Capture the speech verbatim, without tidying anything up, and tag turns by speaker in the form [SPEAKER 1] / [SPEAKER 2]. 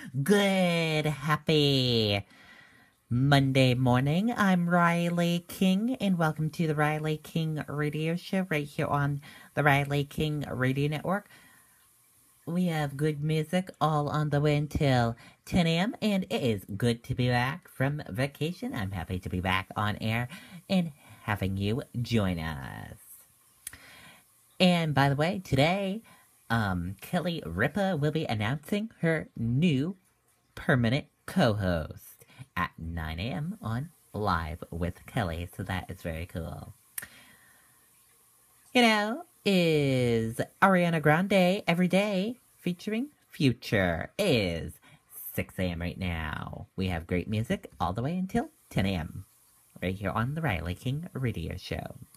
[SPEAKER 1] Good, happy Monday morning. I'm Riley King, and welcome to the Riley King Radio Show right here on the Riley King Radio Network. We have good music all on the way until ten a.m., and it is good to be back from vacation. I'm happy to be back on air and having you join us. And by the way, today, um, Kelly Ripa will be announcing her new permanent co-host at nine a.m. on Live with Kelly, so that is very cool. You know, is Ariana Grande Every Day featuring Future is six a.m. right now. We have great music all the way until ten a.m. right here on the Riley King Radio Show.